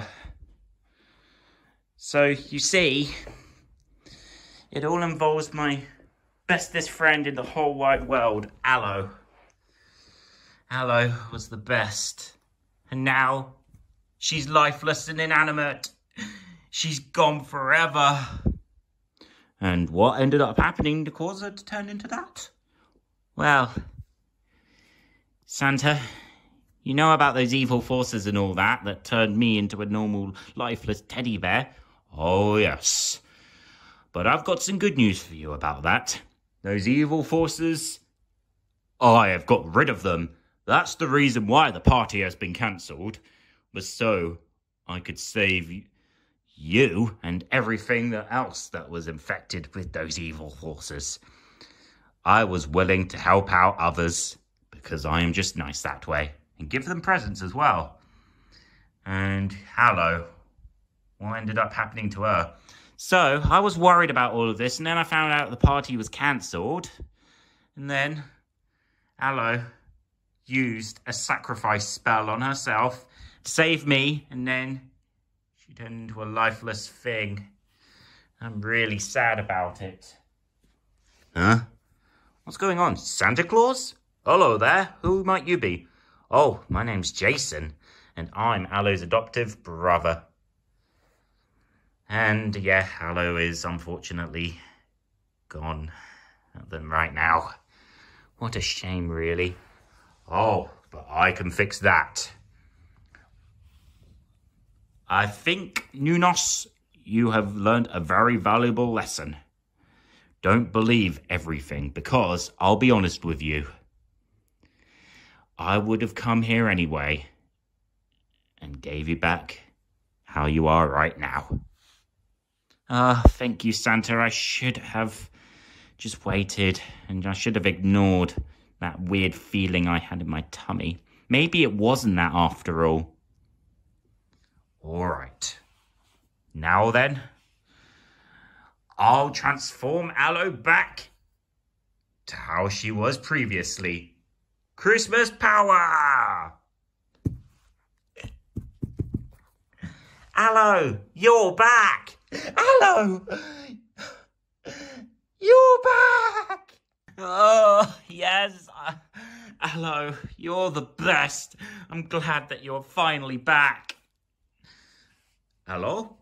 [SPEAKER 1] So, you see, it all involves my bestest friend in the whole wide world, ALO. ALO was the best. And now, she's lifeless and inanimate. She's gone forever. And what ended up happening to cause her to turn into that? Well, Santa, you know about those evil forces and all that turned me into a normal, lifeless teddy bear. Oh, yes. But I've got some good news for you about that. Those evil forces, I have got rid of them. That's the reason why the party has been cancelled, was so I could save you and everything else that was infected with those evil forces. I was willing to help out others because I am just nice that way, and give them presents as well. And ALO, what ended up happening to her? So I was worried about all of this, and then I found out the party was cancelled, and then ALO used a sacrifice spell on herself to save me, and then she turned into a lifeless thing. I'm really sad about it. Huh? What's going on? Santa Claus? Hello there. Who might you be? Oh, my name's Jason, and I'm ALO's adoptive brother. And yeah, ALO is unfortunately gone right now. What a shame, really. Oh, but I can fix that. I think, Nounours, you have learned a very valuable lesson. Don't believe everything, because I'll be honest with you. I would have come here anyway and gave you back how you are right now. Thank you, Santa. I should have just waited, and I should have ignored that weird feeling I had in my tummy. Maybe it wasn't that after all. All right. Now then, I'll transform ALO back to how she was previously. Christmas power! ALO, you're back! ALO! You're back! Oh, yes. ALO, you're the best. I'm glad that you're finally back. ALO?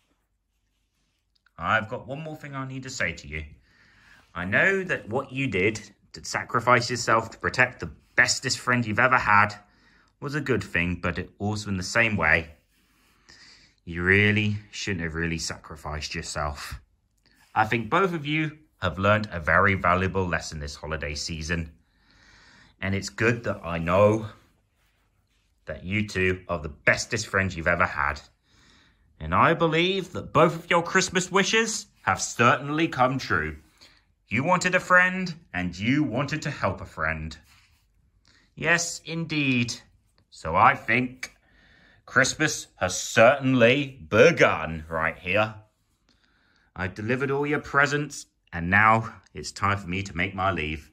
[SPEAKER 1] I've got one more thing I need to say to you. I know that what you did to sacrifice yourself to protect the bestest friend you've ever had was a good thing, but it also in the same way, you really shouldn't have really sacrificed yourself. I think both of you have learned a very valuable lesson this holiday season. And it's good that I know that you two are the bestest friends you've ever had. And I believe that both of your Christmas wishes have certainly come true. You wanted a friend, and you wanted to help a friend. Yes, indeed. So I think Christmas has certainly begun right here. I've delivered all your presents, and now it's time for me to make my leave.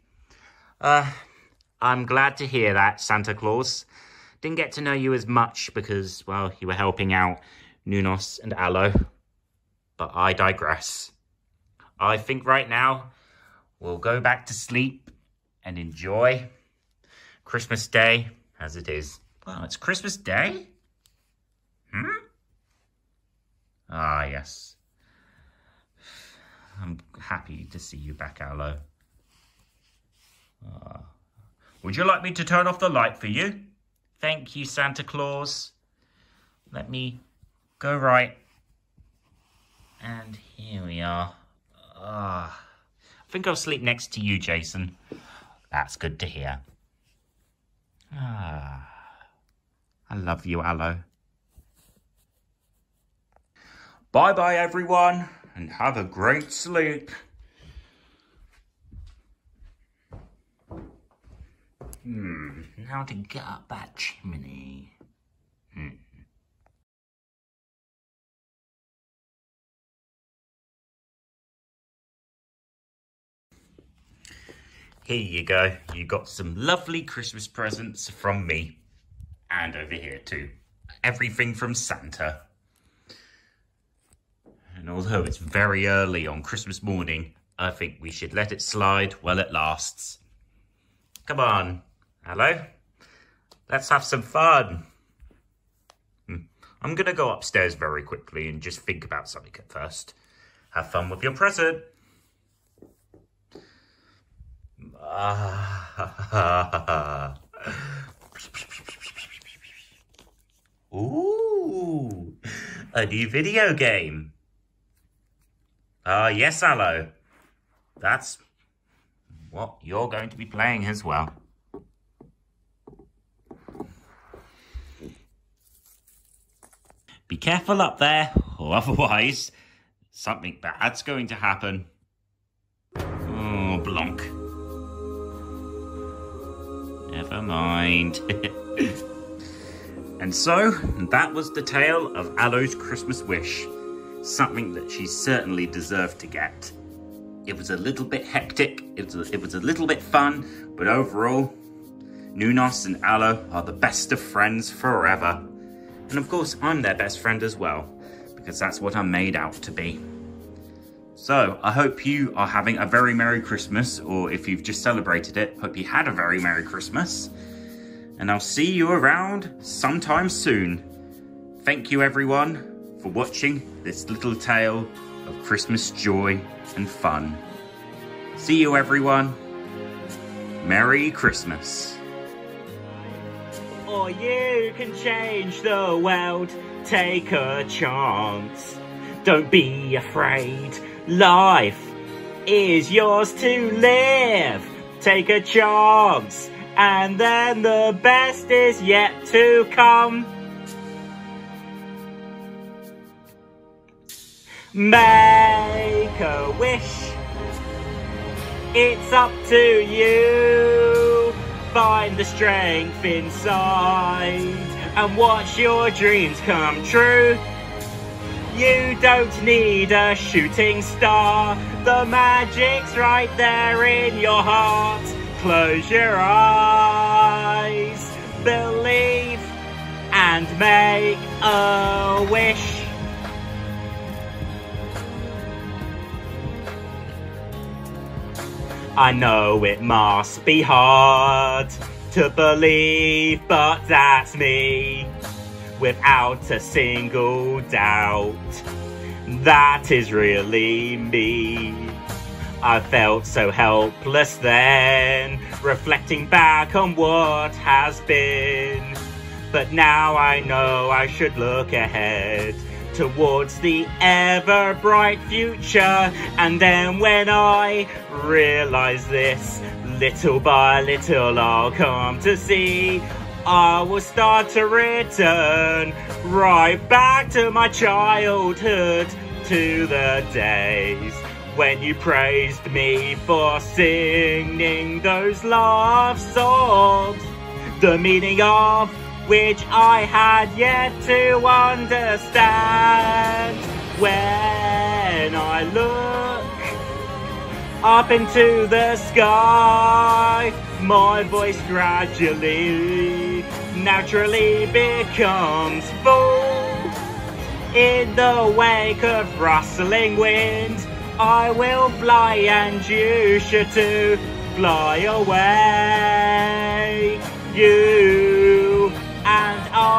[SPEAKER 1] I'm glad to hear that, Santa Claus. Didn't get to know you as much because, well, you were helping out Nounours and ALO. But I digress. I think right now we'll go back to sleep and enjoy Christmas Day as it is. Wow, it's Christmas Day? Ah, yes. I'm happy to see you back, ALO. Would you like me to turn off the light for you? Thank you, Santa Claus. Let me go right. And here we are. I think I'll sleep next to you, Jason. That's good to hear. I love you, ALO. Bye-bye, everyone, and have a great sleep. Now to get up that chimney. Here you go. You got some lovely Christmas presents from me. And over here too. Everything from Santa. And although it's very early on Christmas morning, I think we should let it slide while it lasts. Come on, ALO. Let's have some fun. I'm going to go upstairs very quickly and just think about something at first. Have fun with your present. Ooh, a new video game. Yes, ALO. That's what you're going to be playing as well. Be careful up there, or otherwise something bad's going to happen. Oh, blonk. Never mind. And so, that was the tale of ALO's Christmas wish. Something that she certainly deserved to get. It was a little bit hectic, it was a little bit fun, but overall, Nounours and ALO are the best of friends forever. And of course, I'm their best friend as well, because that's what I'm made out to be. So, I hope you are having a very Merry Christmas, or if you've just celebrated it, hope you had a very Merry Christmas. And I'll see you around sometime soon. Thank you everyone for watching this little tale of Christmas joy and fun. See you everyone. Merry Christmas.
[SPEAKER 2] Or you can change the world, take a chance. Don't be afraid, life is yours to live. Take a chance, and then the best is yet to come. Make a wish, it's up to you. Find the strength inside and watch your dreams come true. You don't need a shooting star, the magic's right there in your heart. Close your eyes, believe, and make a wish. I know it must be hard to believe, but that's me. Without a single doubt, that is really me. I felt so helpless then, reflecting back on what has been. But now I know I should look ahead towards the ever bright future. And then when I realize this, little by little I'll come to see, I will start to return right back to my childhood, to the days when you praised me for singing those love songs, the meaning of which I had yet to understand. When I look up into the sky, my voice gradually, naturally becomes full. In the wake of rustling wind, I will fly and you should too. Fly away, you and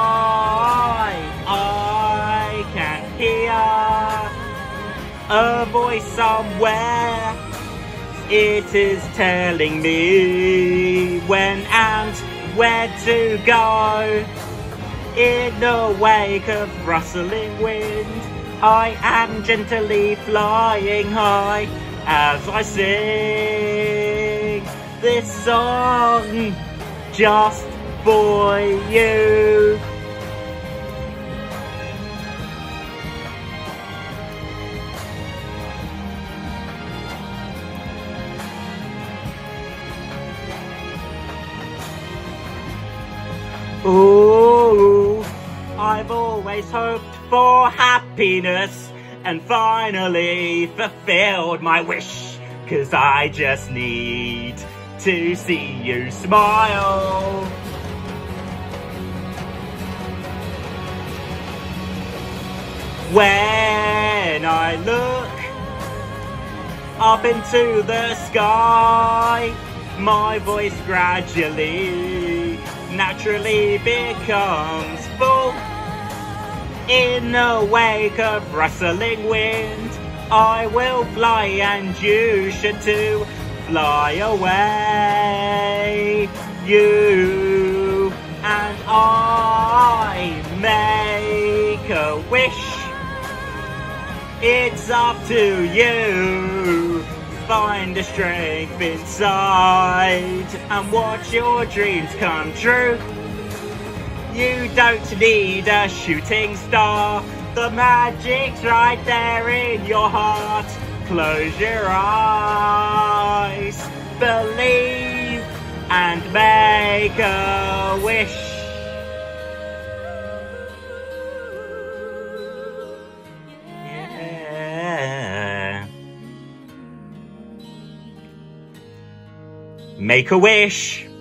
[SPEAKER 2] I can hear a voice somewhere. It is telling me when and where to go. In the wake of rustling wind, I am gently flying high as I sing this song just for you. Ooh, I've always hoped for happiness and finally fulfilled my wish, 'cause I just need to see you smile. When I look up into the sky, my voice gradually, naturally becomes full. In the wake of rustling wind, I will fly and you should too. Fly away, you and I make a wish.
[SPEAKER 1] It's up to you. Find the strength inside and watch your dreams come true. You don't need a shooting star. The magic's right there in your heart. Close your eyes, believe, and make a wish. Yeah. Make a wish.